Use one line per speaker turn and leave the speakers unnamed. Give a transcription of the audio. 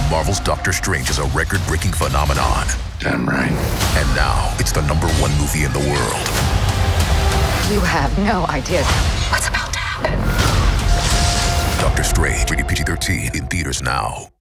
Marvel's Doctor Strange is a record-breaking phenomenon.
Damn right.
And now, it's the #1 movie in the world.
You have no idea what's about to happen.
Doctor Strange, rated PG-13, in theaters now.